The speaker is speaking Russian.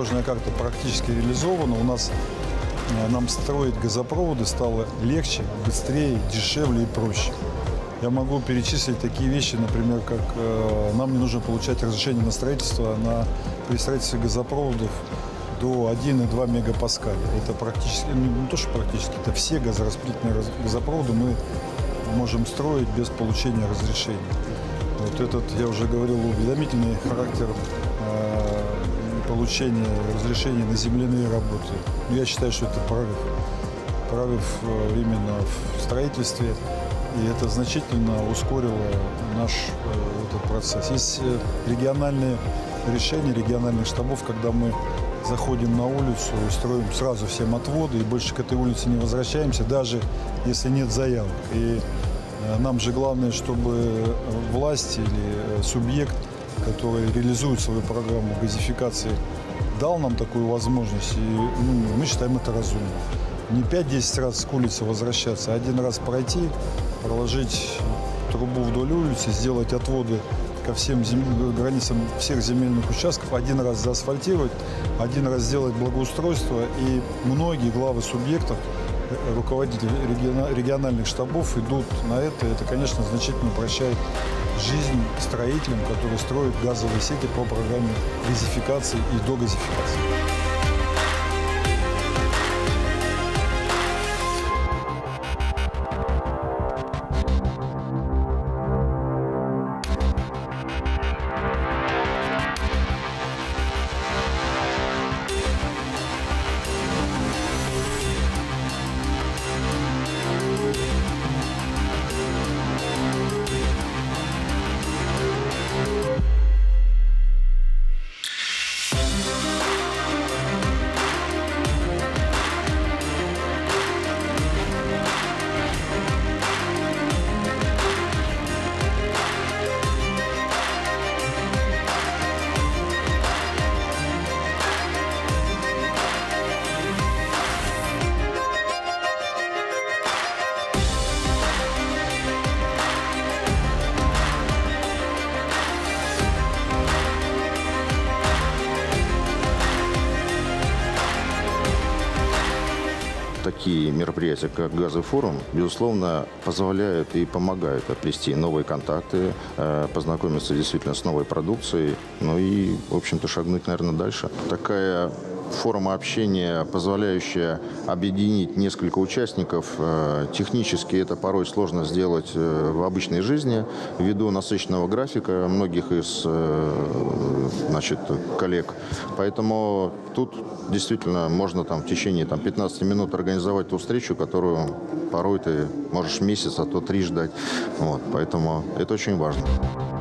дорожная карта практически реализована. Нам строить газопроводы стало легче, быстрее, дешевле и проще. Я могу перечислить такие вещи, например, как нам не нужно получать разрешение на строительство при строительстве газопроводов до 1,2 мегапаскаля. Это практически, не то что практически, это все газораспределительные газопроводы мы можем строить без получения разрешения. Вот этот, я уже говорил, уведомительный характер получения разрешения на земляные работы. Я считаю, что это прорыв. Прорыв именно в строительстве. И это значительно ускорило наш этот процесс. Есть региональные решения региональных штабов, когда мы заходим на улицу и строим сразу всем отводы, и больше к этой улице не возвращаемся, даже если нет заявок. И нам же главное, чтобы власть или субъект, который реализует свою программу газификации, дал нам такую возможность, и мы считаем это разумно. Не 5-10 раз с улицы возвращаться, а один раз пройти, проложить трубу вдоль улицы, сделать отводы ко всем границам всех земельных участков, один раз заасфальтировать, один раз сделать благоустройство. И многие главы субъектов, руководители региональных штабов идут на это. Это, конечно, значительно упрощает жизнь строителям, которые строят газовые сети по программе газификации и догазификации. Такие мероприятия, как газовый форум, безусловно, позволяют и помогают обрести новые контакты, познакомиться действительно с новой продукцией, ну и, в общем-то, шагнуть, наверное, дальше. Такая форма общения, позволяющая объединить несколько участников. Технически это порой сложно сделать в обычной жизни ввиду насыщенного графика многих из коллег. Поэтому тут действительно можно в течение 15 минут организовать ту встречу, которую порой ты можешь месяц, а то 3 ждать. Поэтому это очень важно.